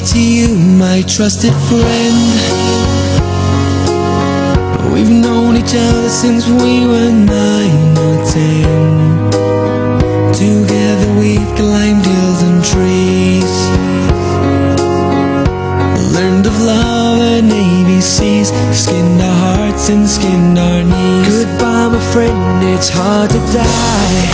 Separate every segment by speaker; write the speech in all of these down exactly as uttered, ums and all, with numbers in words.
Speaker 1: to you, my trusted friend. We've known each other since we were nine or ten. Together we've climbed hills and trees, learned of love and A B Cs, skinned our hearts and skinned our knees. Goodbye my friend, it's hard to die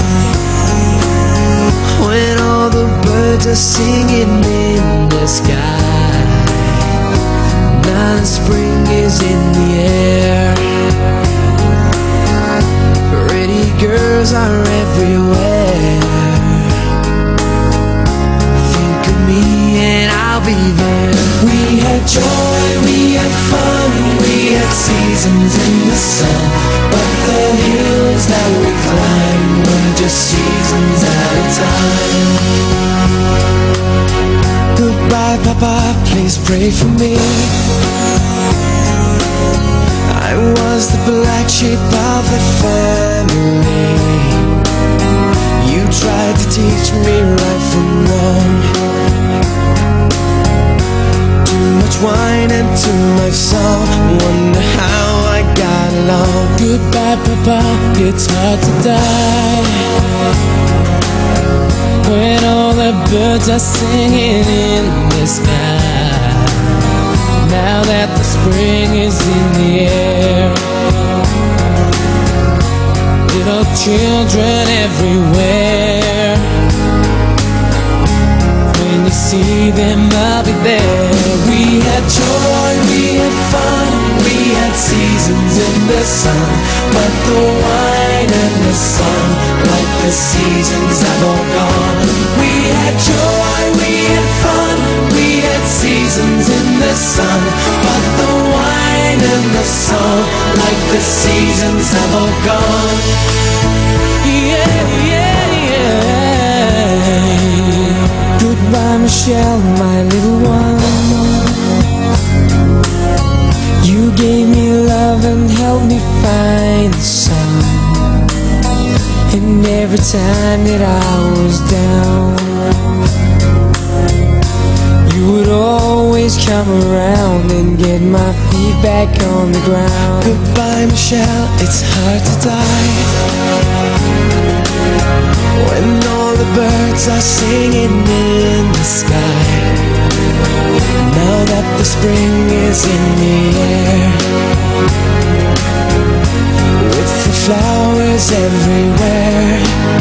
Speaker 1: when all the birds are singing in the sky. Now the spring is in the air, pretty girls are everywhere. Think of me and I'll be there. We had joy, we had fun, we had seasons in the sun, but the hills that we climbed were just seasons at a time. Goodbye Papa, please pray for me. I was the black sheep of the family. You tried to teach me right from wrong. Too much wine and too much song, wonder how I got along. Goodbye Papa, it's hard to die when all the birds are singing in the sky. Now that the spring is in the air, little children everywhere. When you see them, I'll be there. We had joy, we had fun, we had seasons in the sun, but the wine and the sun, like the seasons, have all gone. We had joy, we had fun, we had seasons in the sun, but the wine and the song, like the seasons, have all gone. Yeah, yeah, yeah. Goodbye Michelle, my little one. You gave me love and helped me find the sun, and every time that I was down, you would always come around and get my feet back on the ground. Goodbye Michelle, it's hard to die when all the birds are singing in the sky. Now that the spring is in the air, with the flowers everywhere,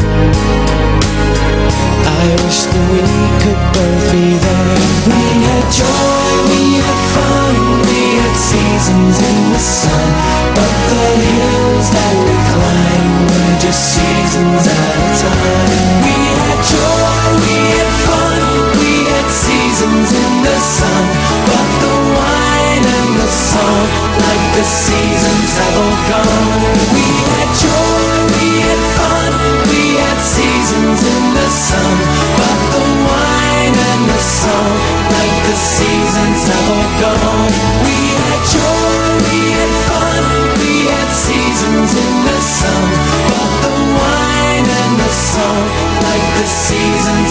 Speaker 1: I wish that we could both be there. We had joy, we had fun, we had seasons in the sun, but the hills that we climbed were just seasons at a time. We had joy, we had fun, we had seasons in the sun, but the wine and the song, like the seasons, have all gone. We had joy, we had fun, we had seasons in the sun, but the wine and the song, like the seasons, have all gone. We had joy, we had fun, we had seasons in the sun, but the wine and the song, like the seasons,